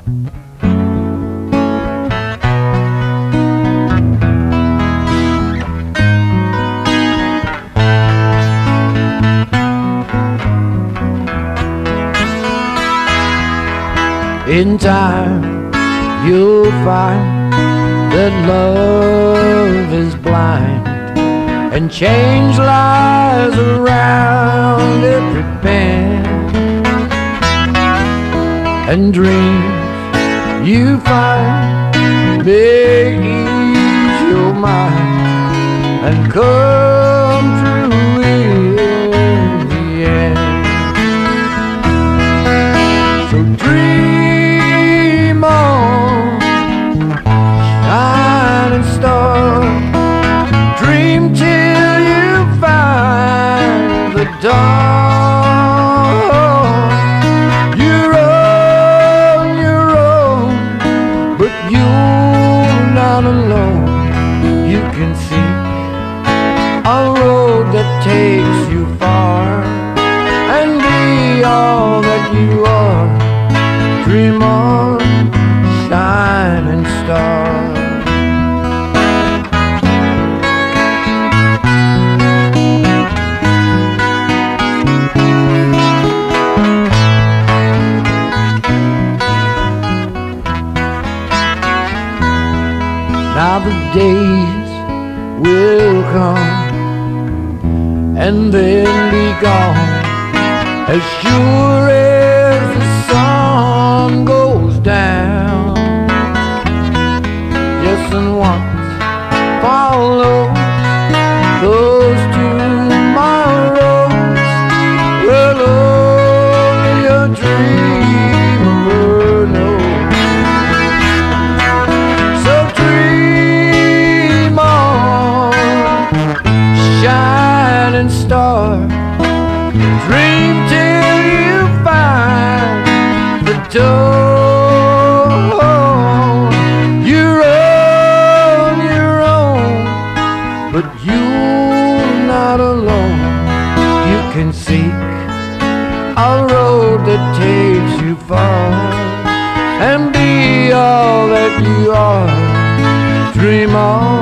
In time, you'll find that love is blind, and change lies around every bend. And dreams you find may ease your mind and come true in the end. So dream on, shining star. Dream till you find the dawn. You're on your own, but you're not alone. You can see a road that takes you far, and be all that you are. Dream on, shining star. Now the days will come and then be gone, as sure as the sun goes down. Yes, and once follow those tomorrows, well, only a dreamer knows. Shining star, dream till you find the dawn. You're on your own, but you're not alone. You can seek a road that takes you far, and be all that you are. Dream on.